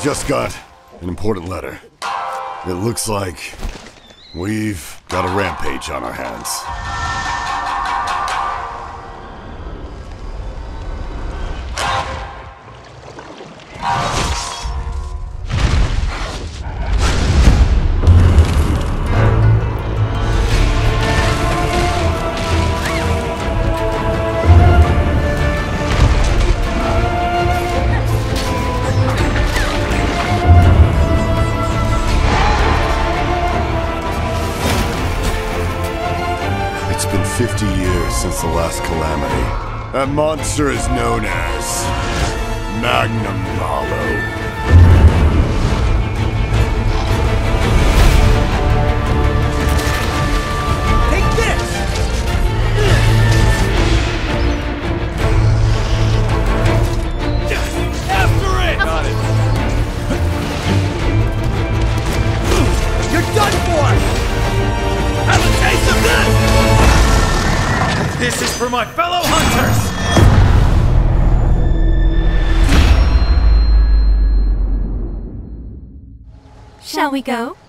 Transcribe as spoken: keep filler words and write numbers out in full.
just got an important letter. It looks like we've got a rampage on our hands. It's been fifty years since the last calamity. That monster is known as Magnum Hollow. This is for my fellow hunters! Shall we go?